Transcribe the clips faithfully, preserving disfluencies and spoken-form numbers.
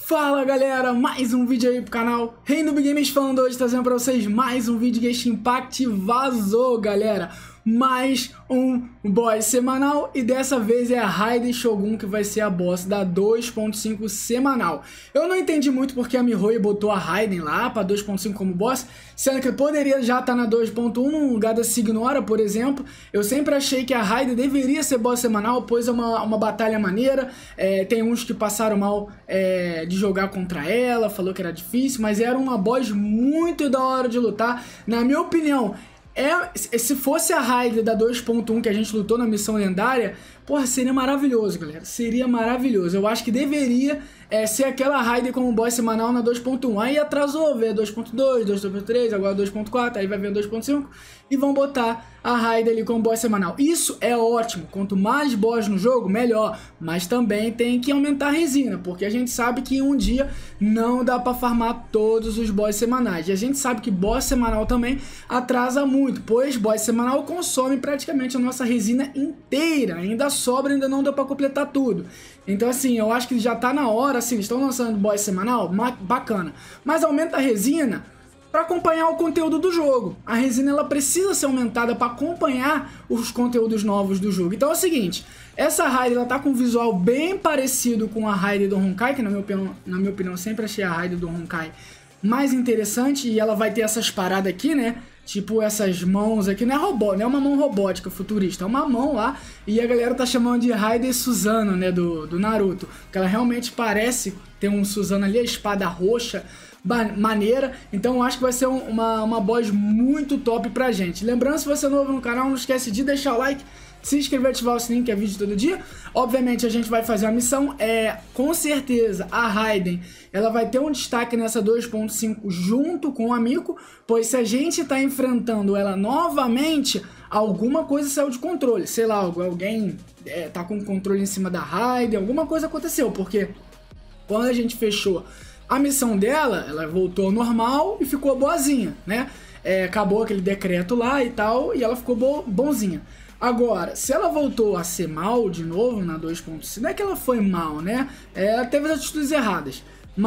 Fala galera, mais um vídeo aí pro canal Reinubi Games falando hoje, trazendo pra vocês mais um vídeo de Genshin Impact. Vazou galera, mais um boss semanal e dessa vez é a Raiden Shogun que vai ser a boss da dois ponto cinco semanal. Eu não entendi muito porque a Mihoyo botou a Raiden lá pra dois ponto cinco como boss, sendo que poderia já estar na dois ponto um no lugar da Signora, por exemplo. Eu sempre achei que a Raiden deveria ser boss semanal, pois é uma, uma batalha maneira. É, tem uns que passaram mal é, de jogar contra ela, falou que era difícil, mas era uma boss muito da hora de lutar. Na minha opinião, é, se fosse a Raiden da dois ponto um que a gente lutou na missão lendária, porra, seria maravilhoso, galera. Seria maravilhoso. Eu acho que deveria é, ser aquela Raiden como boss semanal na dois ponto um. Aí atrasou, veio dois ponto dois, dois ponto três, agora dois ponto quatro, aí vai vir dois ponto cinco e vão botar a Raiden ali como boss semanal. Isso é ótimo. Quanto mais boss no jogo, melhor. Mas também tem que aumentar a resina, porque a gente sabe que em um dia não dá pra farmar todos os boss semanais. E a gente sabe que boss semanal também atrasa muito, pois boss semanal consome praticamente a nossa resina inteira. Ainda sobra, ainda não deu pra completar tudo. Então assim, eu acho que já tá na hora, assim, estão lançando boss semanal, bacana. Mas aumenta a resina para acompanhar o conteúdo do jogo. A resina ela precisa ser aumentada para acompanhar os conteúdos novos do jogo. Então é o seguinte, essa Raiden ela tá com um visual bem parecido com a Raiden do Honkai, que na minha opinião, na minha opinião sempre achei a Raiden do Honkai mais interessante, e ela vai ter essas paradas aqui, né? Tipo essas mãos aqui, não é robô, não é uma mão robótica futurista, é uma mão lá, e a galera tá chamando de Raiden Susanoo, né, do, do Naruto, porque ela realmente parece ter um Susanoo ali, a espada roxa, maneira. Então eu acho que vai ser um, uma, uma boss muito top pra gente. Lembrando, se você é novo no canal, não esquece de deixar o like, se inscrever e ativar o sininho, que é vídeo todo dia. Obviamente a gente vai fazer uma missão, é, com certeza a Raiden ela vai ter um destaque nessa dois ponto cinco junto com a Miko, pois se a gente tá enfrentando ela novamente, alguma coisa saiu de controle, sei lá, alguém é, tá com o controle em cima da Raiden, alguma coisa aconteceu, porque quando a gente fechou a missão dela, ela voltou ao normal e ficou boazinha, né? É, acabou aquele decreto lá e tal, e ela ficou bo bonzinha. Agora, se ela voltou a ser mal de novo na dois ponto cinco, não é que ela foi mal, né? É, ela teve as atitudes erradas.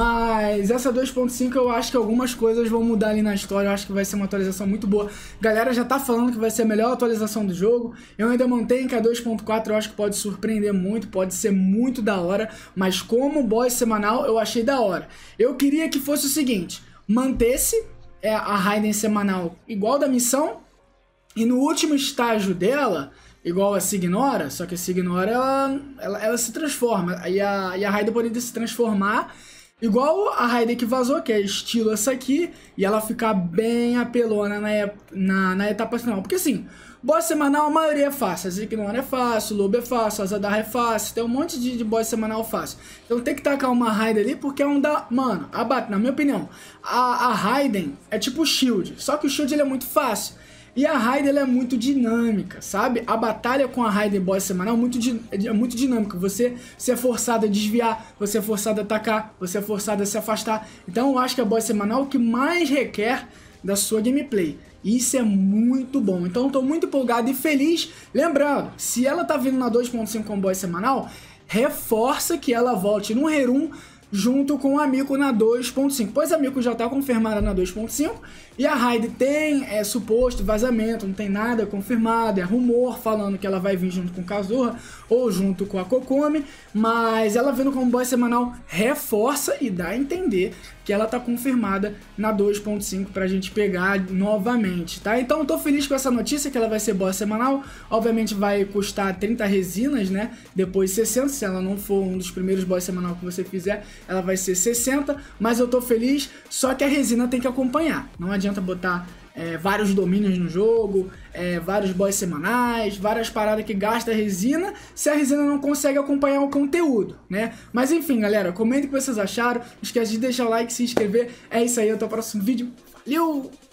Mas essa dois ponto cinco eu acho que algumas coisas vão mudar ali na história. Eu acho que vai ser uma atualização muito boa. Galera já tá falando que vai ser a melhor atualização do jogo. Eu ainda mantenho que a dois ponto quatro eu acho que pode surpreender muito, pode ser muito da hora. Mas como boss semanal eu achei da hora. Eu queria que fosse o seguinte, mantesse é, a Raiden semanal igual da missão, e no último estágio dela, igual a Signora, só que a Signora ela, ela, ela se transforma. E a, e a Raiden poderia se transformar igual a Raiden que vazou, que é estilo essa aqui, e ela ficar bem apelona na, na, na etapa final. Porque assim, boss semanal a maioria é fácil, a Signora é fácil, o Lobo é fácil, a Zadar é fácil, tem um monte de, de boss semanal fácil. Então tem que tacar uma Raiden ali, porque é um da... Mano, a, na minha opinião, a, a Raiden é tipo o Shield, só que o Shield ele é muito fácil. E a Raiden ela é muito dinâmica, sabe? A batalha com a Raiden boss semanal é muito, é muito dinâmica. Você, você é forçado a desviar, você é forçado a atacar, você é forçado a se afastar. Então eu acho que a boss semanal é o que mais requer da sua gameplay. E isso é muito bom. Então eu tô muito empolgado e feliz. Lembrando, se ela tá vindo na dois ponto cinco com boss semanal, reforça que ela volte no Herum junto com a Miko na dois ponto cinco, pois a Miko já está confirmada na dois ponto cinco e a Raiden tem é, suposto vazamento, não tem nada confirmado, é rumor falando que ela vai vir junto com Kazuha ou junto com a Kokomi, mas ela vindo como boss semanal reforça e dá a entender que ela está confirmada na dois ponto cinco pra gente pegar novamente, tá? Então eu tô feliz com essa notícia que ela vai ser boss semanal, obviamente vai custar trinta resinas, né? Depois sessenta, se ela não for um dos primeiros boss semanal que você fizer, ela vai ser sessenta, mas eu tô feliz, só que a resina tem que acompanhar. Não adianta botar é, vários domínios no jogo, é, vários boss semanais, várias paradas que gastam resina, se a resina não consegue acompanhar o conteúdo, né? Mas enfim, galera, comentem o que vocês acharam, não esquece de deixar o like, se inscrever. É isso aí, até o próximo vídeo. Valeu!